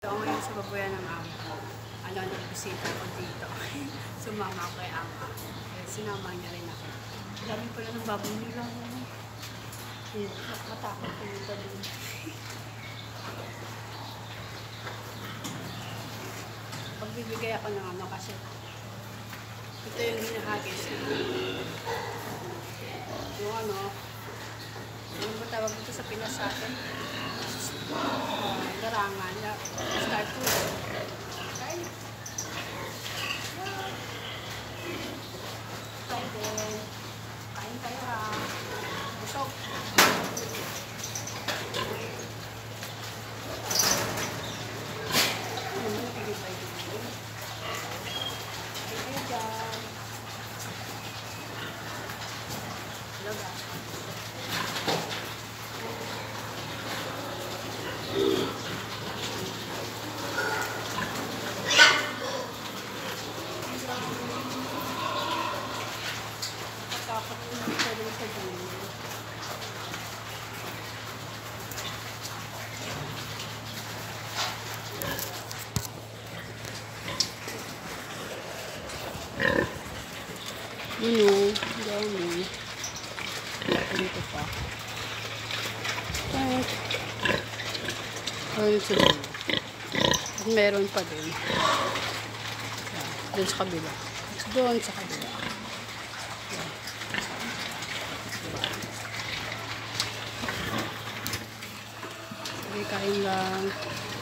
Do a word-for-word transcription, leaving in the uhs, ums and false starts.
Ako ngayon sa babuyan ng amo ko. Ano, nagbisita ako dito. Sumama ako kay ama. Eh, sinama niya rin ako. Dami pala ng baboy nila. Eh, matakot ko yung doon. Pagbibigay ako ng ano kasi ito yung hinahagis na yung ano, ano ba tawag ito sa Pinas sa atin? Uh, garangan na start food. Okay? Kain din. Kain tayo ha. Busog. Ano mo pigibay dito? Kain tayo dyan. Laga. Takot ko na sa doon sa dulo. Ano, dami. Dito pa. At, ayun sa dulo. At meron pa din. Doon sa kabila. Doon sa kabila. Sige, kain lang.